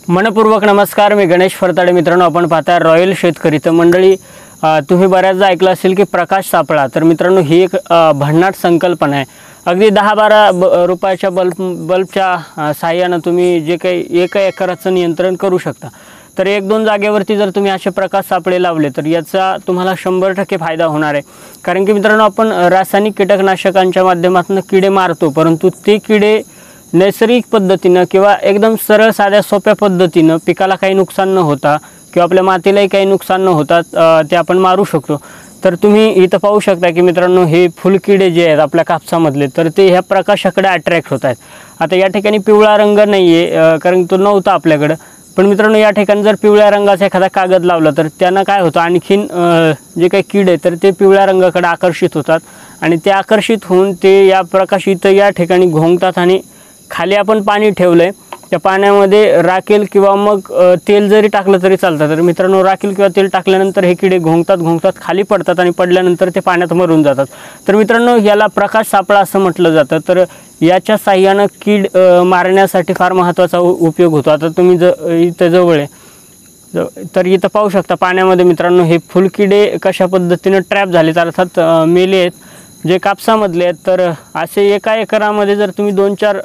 मनपूर्वक नमस्कार। मी गणेश फरताडे। मित्रांनो, आपण पाहता रॉयल शेतकरी। तर मंडळी, तुम्ही बऱ्याचदा ऐकलं असेल की प्रकाश सापळा। तर मित्रांनो, ही एक भन्नाट संकल्पना आहे। अगदी 10-12 रुपयाच्या बल्बच्या साहाय्याने तुम्ही जे काही 1 एकराचं नियंत्रण करू शकता। तर 1-2 जागेवरती जर तुम्ही असे प्रकाश सापळे लावले तर याचा तुम्हाला 100% फायदा होणार आहे। कारण की मित्रांनो, आपण रासायनिक कीटकनाशकांच्या माध्यमातून किडे मारतो, परंतु ते किडे नैसर्गिक पद्धतीने किंवा एकदम सरळ साध्या सोप्या पद्धतीने पिकाला काही नुकसान न होता किंवा आपल्या मातीलाही काही नुकसान न होता ते आपण मारू शकतो। तर तुम्ही इथं पाहू शकता की मित्रांनो, हे फुलकिडे जे आहेत आपल्या कापसामधले, तर ते ह्या प्रकाशाकडे अट्रॅक्ट होत आहेत। आता या ठिकाणी पिवळा रंग नाही आहे, कारण तो नव्हता आपल्याकडे। पण मित्रांनो, या ठिकाणी जर पिवळ्या रंगाचा एखादा कागद लावला तर त्यांना काय होतं, आणखीन जे काही किडे तर ते पिवळ्या रंगाकडे आकर्षित होतात आणि ते आकर्षित होऊन ते या प्रकाश इथं या ठिकाणी घोंगतात आणि खाली आपण पाणी ठेवलंय, त्या पाण्यामध्ये राखेल किंवा मग तेल जरी टाकलं तरी चालतं। तर मित्रांनो, राखेल किंवा तेल टाकल्यानंतर हे किडे घोंगतात खाली पडतात आणि पडल्यानंतर ते पाण्यात मरून जातात। तर मित्रांनो, याला प्रकाश सापळा असं म्हटलं जातं। तर याच्या साहाय्यानं कीड मारण्यासाठी फार महत्त्वाचा उपयोग होतो। आता तुम्ही इथं जवळ आहे तर इथं पाहू शकता पाण्यामध्ये मित्रांनो, हे फुलकिडे कशा पद्धतीने ट्रॅप झालेत, अर्थात मेले आहेत जे कापसामधले आहेत। तर असे 1 एकरामध्ये जर तुम्ही 2-4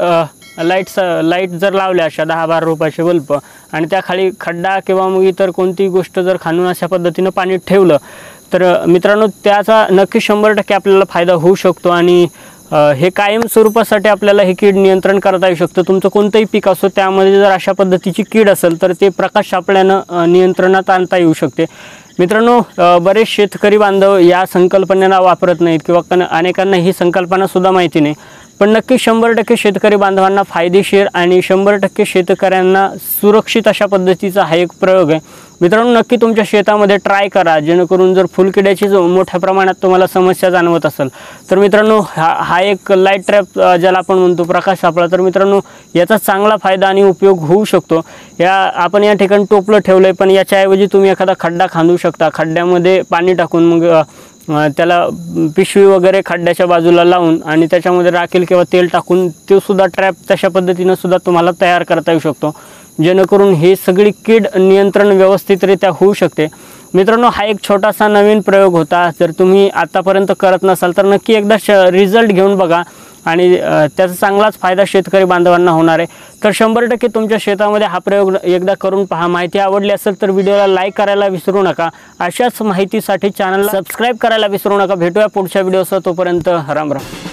लाईट जर लावल्या, अशा 10-12 रुपयाचे बल्ब, आणि त्याखाली खड्डा किंवा मग इतर कोणती गोष्ट जर खाणून अशा पद्धतीनं पाणी ठेवलं तर मित्रांनो, त्याचा नक्की 100% आपल्याला फायदा होऊ शकतो। आणि हे कायम स्वरूपासाठी आपल्याला हे कीड नियंत्रण करता येऊ शकतं। तुमचं कोणतंही पीक असो, त्यामध्ये जर अशा पद्धतीची कीड असेल तर ते प्रकाश सापळ्यानं नियंत्रणात आणता येऊ शकते। मित्रांनो, बरेच शेतकरी बांधव या संकल्पनेला वापरत नाहीत किंवा अनेकांना ही संकल्पना सुद्धा माहिती नाही। पण नक्की 100% शेतकरी बांधवांना फायदेशीर आणि 100% शेतकऱ्यांना सुरक्षित अशा पद्धतीचा हा एक प्रयोग आहे। मित्रांनो, नक्की तुमच्या शेतामध्ये ट्राय करा, जेणेकरून जर फुलकिड्याची मोठ्या प्रमाणात तुम्हाला समस्या जाणवत असेल तर मित्रांनो, हा एक लाईट ट्रॅप ज्याला आपण म्हणतो प्रकाश सापळा, तर मित्रांनो याचा चांगला फायदा आणि उपयोग होऊ शकतो। आपण या ठिकाणी टोपलं ठेवलंय, पण याच्याऐवजी तुम्ही एखादा खड्डा खांदू शकता। खड्ड्यामध्ये पाणी टाकून मग त्याला पिशवी वगैरे खड्ड्याच्या बाजूला लावून आणि त्याच्यामध्ये राखेल किंवा तेल टाकून तो सुद्धा ट्रॅप तशा पद्धतीने सुद्धा तुम्हाला तयार करता येऊ शकतो, जेणेकरून हे सगळी कीड नियंत्रण व्यवस्थितरित्या होऊ शकते। मित्रांनो, हा एक छोटासा नवीन प्रयोग होता। जर तुम्ही आतापर्यंत करत नसाल तर नक्की एकदा रिझल्ट घेऊन बघा आणि त्याचा चांगलाच फायदा शेतकरी बांधवांना होणार आहे। तर 100% तुमच्या शेतामध्ये हा प्रयोग एकदा करून पहा। माहिती आवडली असेल तर व्हिडिओला लाईक करायला विसरू नका। अशाच माहितीसाठी चॅनलला सबस्क्राईब करायला विसरू नका। भेटूया पुढच्या व्हिडिओसह, तोपर्यंत राम राम।